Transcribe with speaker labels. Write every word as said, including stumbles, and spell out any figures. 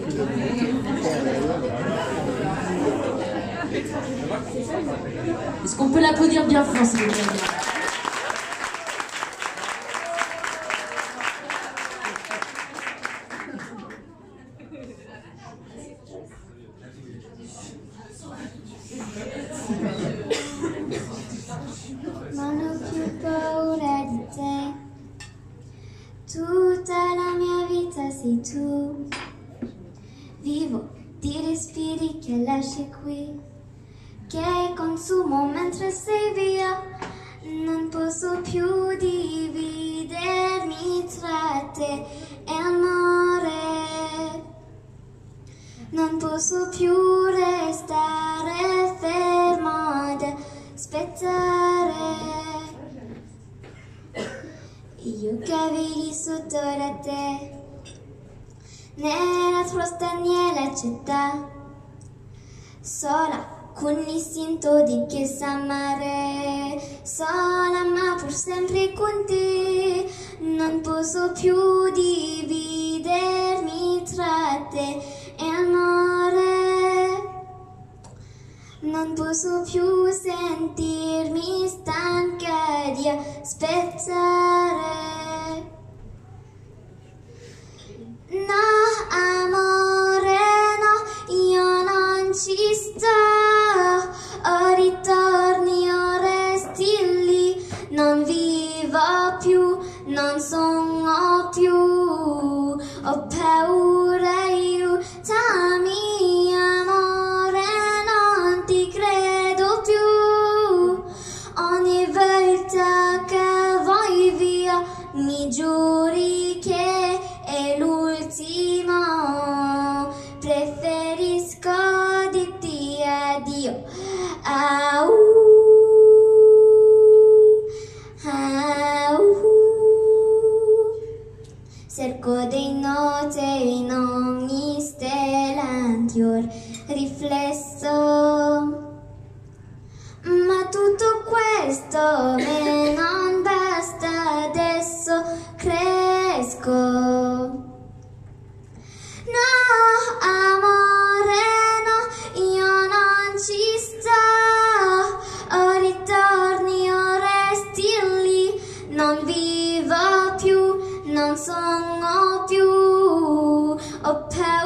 Speaker 1: Est-ce qu'on peut l'applaudir bien fort, s'il vous plaît?
Speaker 2: Non ho più paura di te, tutta la mia vita sei tu, vivo di respiri che lasci qui, che consumo mentre sei via, non posso più dividermi tra te e amore, non posso più restare fermo ad aspettare. Io cavilli sotto da te, nella tua straniera città, sola con l'istinto di che sa amare, sola ma pur sempre con te, non posso più dividermi tra te e amore, non posso più sentirmi stanca di aspettare. No, amore, no, io non ci sto, o ritorni o resti lì, non vivo più, non sono più, ho paura, aiutami, amore, non ti credo più, ogni volta che vai via mi giuri che è l'ultimo, preferisco dirti addio. Au, au. Cerco dei note in ogni stella antior riflesso, ma tutto questo me non basta, adesso cresco. No, amore, no, io non ci sto, o ritorni o resti lì, non vivo più, non sono più, ho paura.